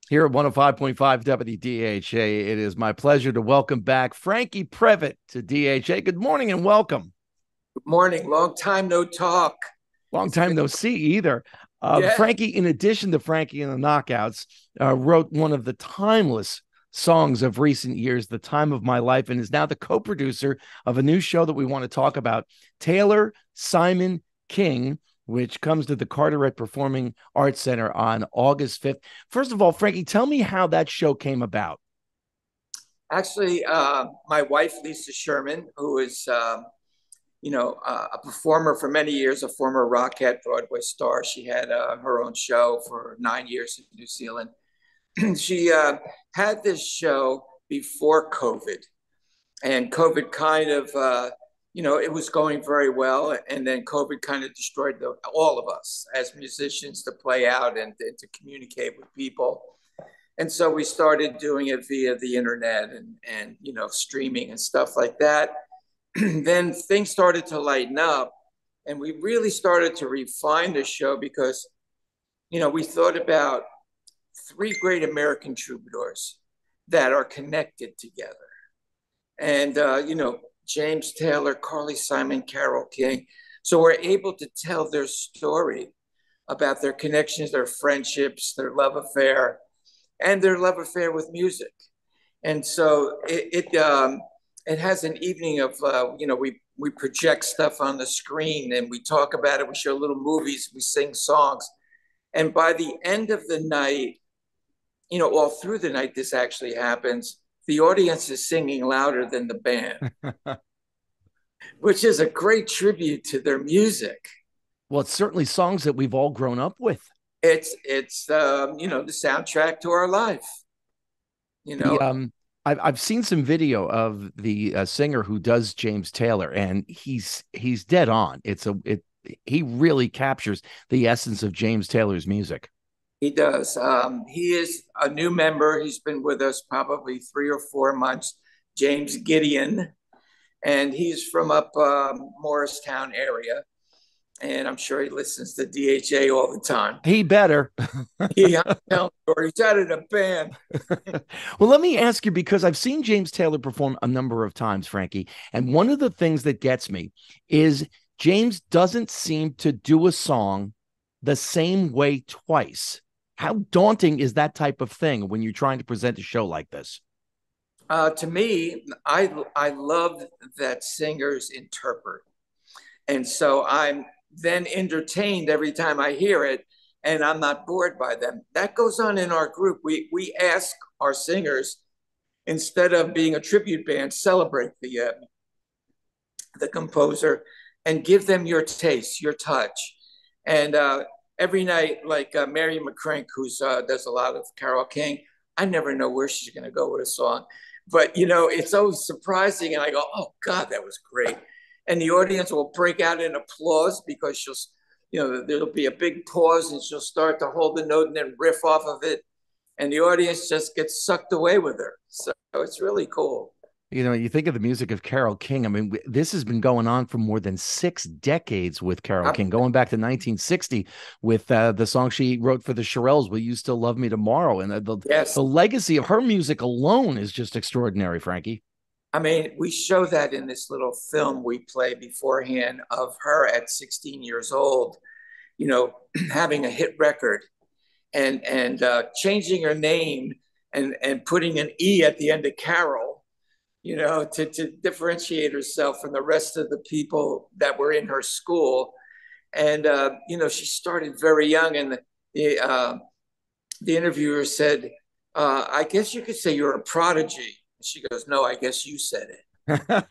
Here at 105.5 WDHA, it is my pleasure to welcome back Frankie Previte to DHA. Good morning and welcome. Good morning. Long time no talk. Long It's time been, no see either. yeah. Frankie, in addition to Frankie and the Knockouts, wrote one of the timeless songs of recent years, The Time of My Life, and is now the co-producer of a new show that we want to talk about, Taylor Simon King, which comes to the Carteret Performing Arts Center on August 5th. First of all, Frankie, tell me how that show came about. Actually, my wife, Lisa Sherman, who is, a performer for many years, a former Rockette Broadway star. She had her own show for 9 years in New Zealand. She had this show before COVID, and COVID kind of, it was going very well. And then COVID kind of destroyed all of us as musicians to play out and to communicate with people. And so we started doing it via the internet and streaming and stuff like that. Then things started to lighten up, and we really started to refine the show because we thought about three great American troubadours that are connected together. And James Taylor, Carly Simon, Carole King. So we're able to tell their story about their connections, their friendships, their love affair, and their love affair with music. And so it has an evening of we project stuff on the screen and we talk about it. We show little movies, we sing songs, and by the end of the night, all through the night, this actually happens. The audience is singing louder than the band, which is a great tribute to their music. Well, it's certainly songs that we've all grown up with. It's the soundtrack to our life. You The know, I've seen some video of the singer who does James Taylor, and he's dead on. He really captures the essence of James Taylor's music. he does. He is a new member. He's been with us probably 3 or 4 months. James Gideon, and he's from up Morristown area. And I'm sure he listens to DHA all the time. He better. Yeah, he's out of the band. Well, let me ask you, because I've seen James Taylor perform a number of times, Frankie, and one of the things that gets me is James doesn't seem to do a song the same way twice. How daunting is that type of thing when you're trying to present a show like this? To me, I love that singers interpret, and so I'm then entertained every time I hear it, and I'm not bored by them. That goes on in our group. We ask our singers, instead of being a tribute band, celebrate the composer and give them your taste, your touch. And every night, like Mary McCrink, who does a lot of Carole King, I never know where she's going to go with a song. But, it's always surprising. And I go, oh, God, that was great. And the audience will break out in applause because there'll be a big pause and she'll start to hold the note and then riff off of it. And the audience just gets sucked away with her. So it's really cool. You think of the music of Carole King. I mean, this has been going on for more than 6 decades with Carole King, going back to 1960 with the song she wrote for the Shirelles, Will You Still Love Me Tomorrow? And Yes. the legacy of her music alone is just extraordinary, Frankie. I mean, we show that in this little film we play beforehand of her at 16 years old, having a hit record and changing her name and putting an E at the end of Carol, to differentiate herself from the rest of the people that were in her school. And, she started very young. And the interviewer said, I guess you could say you're a prodigy. She goes, no, I guess you said it.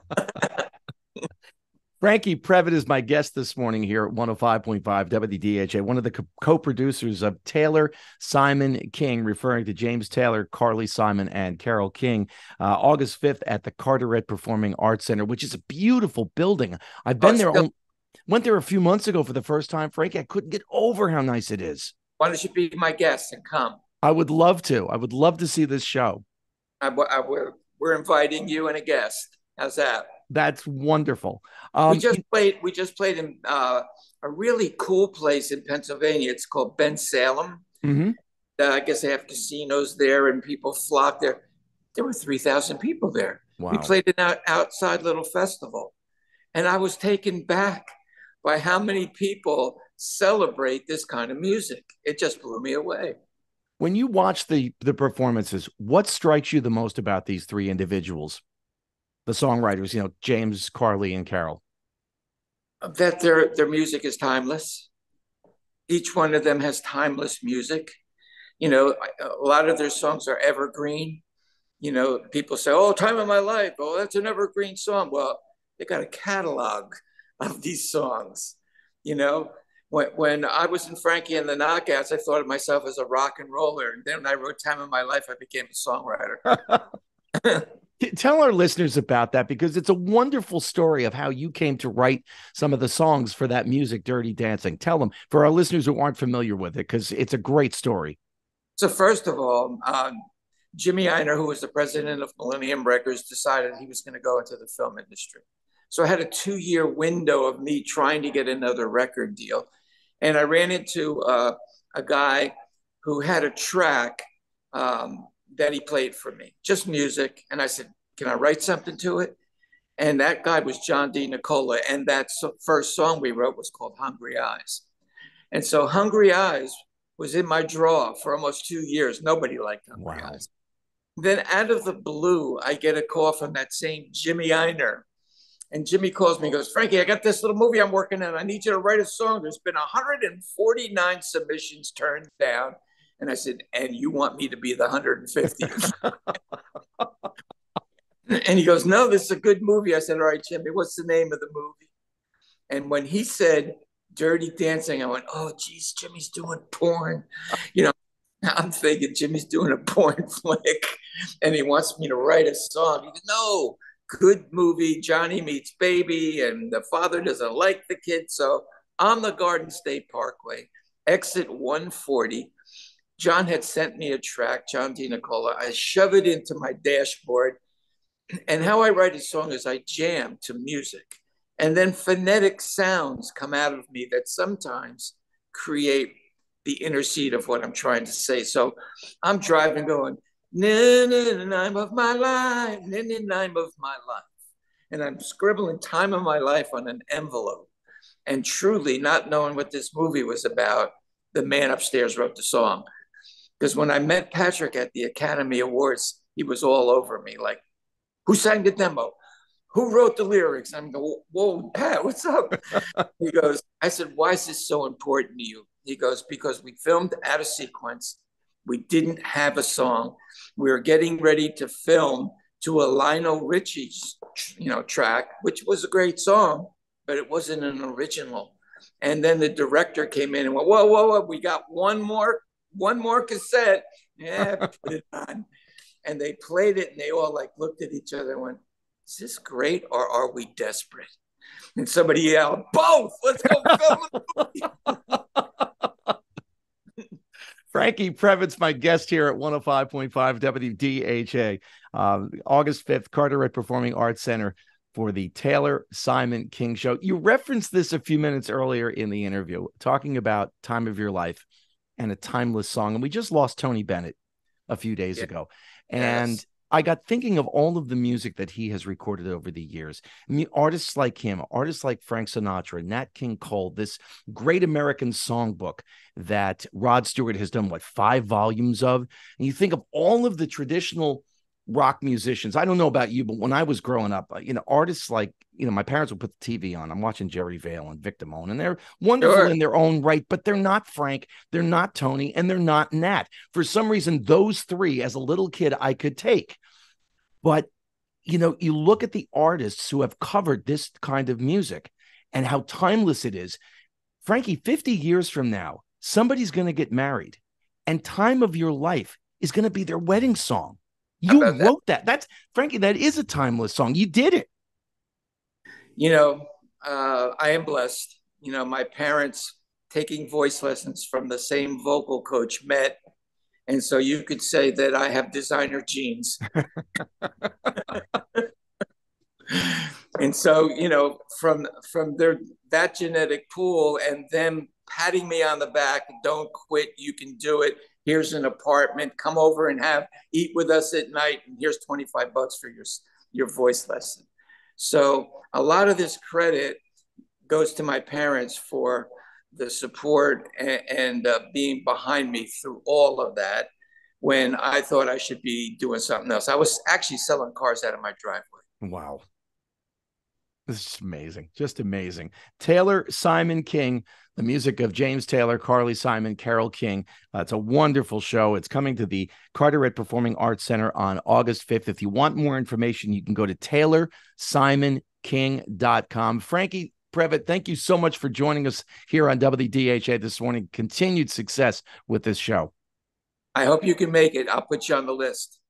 Frankie Previte is my guest this morning here at 105.5 WDHA, one of the co-producers of Taylor Simon King, referring to James Taylor, Carly Simon, and Carole King, August 5th at the Carteret Performing Arts Center, which is a beautiful building. I've been there, went there a few months ago for the first time, Frankie. I couldn't get over how nice it is. Why don't you be my guest and come? I would love to. I would love to see this show. We're inviting you and a guest. How's that? That's wonderful. We just played in a really cool place in Pennsylvania. It's called Bensalem. Mm-hmm. I guess they have casinos there and people flock there. There were 3,000 people there. We Wow. played an outside little festival. And I was taken back by how many people celebrate this kind of music. It just blew me away. When you watch the performances, what strikes you the most about these three individuals, the songwriters, James, Carly, and Carol? That their music is timeless. Each one of them has timeless music. A lot of their songs are evergreen. People say, "Oh, Time of My Life." Oh, that's an evergreen song. Well, they got a catalog of these songs. You know, when I was in Frankie and the Knockouts, I thought of myself as a rock and roller, and then when I wrote "Time of My Life," I became a songwriter. Tell our listeners about that, because it's a wonderful story of how you came to write some of the songs for that music, Dirty Dancing. Tell them, for our listeners who aren't familiar with it, because it's a great story. So first of all, Jimmy Ienner, who was the president of Millennium Records, decided he was going to go into the film industry. So I had a 2-year window of me trying to get another record deal. And I ran into a guy who had a track that he played for me, just music. And I said, "Can I write something to it?" And that guy was John D. Nicola. And that first song we wrote was called Hungry Eyes. And so Hungry Eyes was in my drawer for almost 2 years. Nobody liked Hungry Eyes. Then out of the blue, I get a call from that same Jimmy Ienner. And Jimmy calls me and goes, "Frankie, I got this little movie I'm working on. I need you to write a song. There's been 149 submissions turned down." And I said, "And you want me to be the 150th?" And he goes, "No, this is a good movie." I said, "All right, Jimmy, what's the name of the movie?" And when he said Dirty Dancing, I went, "Oh, geez, Jimmy's doing porn." I'm thinking Jimmy's doing a porn flick and he wants me to write a song. He goes, "No, good movie, Johnny meets baby, and the father doesn't like the kid." So on the Garden State Parkway, exit 140, John had sent me a track, John D. Nicola. I shove it into my dashboard. And how I write a song is I jam to music. And then phonetic sounds come out of me that sometimes create the inner seed of what I'm trying to say. So I'm driving going, "Time of my life, time of my life." And I'm scribbling "Time of My Life" on an envelope. And truly not knowing what this movie was about, the man upstairs wrote the song. Because when I met Patrick at the Academy Awards, he was all over me, like, "Who sang the demo? Who wrote the lyrics?" I'm going, "Whoa, Pat, what's up?" He goes, I said, "Why is this so important to you?" He goes, "Because we filmed out of sequence. We didn't have a song. We were getting ready to film to a Lionel Richie, track, which was a great song, but it wasn't an original." And then the director came in and went, "Whoa, whoa, whoa, we got one more cassette." Yeah, put it on. And they played it and they all like looked at each other and went, "Is this great or are we desperate?" And somebody yelled, "Both! Let's go film the movie." Frankie Previtz, my guest here at 105.5 WDHA. August 5th, Carteret Performing Arts Center for the Taylor Simon King Show. You referenced this a few minutes earlier in the interview, talking about Time of Your Life and a timeless song. And we just lost Tony Bennett a few days ago. And Yes. I got thinking of all of the music that he has recorded over the years. I mean, artists like him, artists like Frank Sinatra, Nat King Cole, this great American songbook that Rod Stewart has done, 5 volumes of? And you think of all of the traditional rock musicians. I don't know about you, but when I was growing up, artists like, my parents would put the TV on. I'm watching Jerry Vale and Vic Damone, and they're wonderful in their own right, but they're not Frank, they're not Tony, and they're not Nat. For some reason, those three, as a little kid, I could take. But, you look at the artists who have covered this kind of music and how timeless it is. Frankie, 50 years from now, somebody's going to get married, and Time of Your Life is going to be their wedding song. You wrote that. That's, Frankie, that is a timeless song. You did it. I am blessed. My parents, taking voice lessons from the same vocal coach, met. And so you could say that I have designer genes. And so, from that genetic pool and them patting me on the back, "Don't quit, you can do it," Here's an apartment. Come over and eat with us at night. And here's $25 for your voice lesson. So a lot of this credit goes to my parents for the support and being behind me through all of that when I thought I should be doing something else. I was actually selling cars out of my driveway. Wow. This is amazing. Just amazing. Taylor Simon King, the music of James Taylor, Carly Simon, Carole King. It's a wonderful show. It's coming to the Carteret Performing Arts Center on August 5th. If you want more information, you can go to TaylorSimonKing.com. Frankie Previte, thank you so much for joining us here on WDHA this morning. Continued success with this show. I hope you can make it. I'll put you on the list.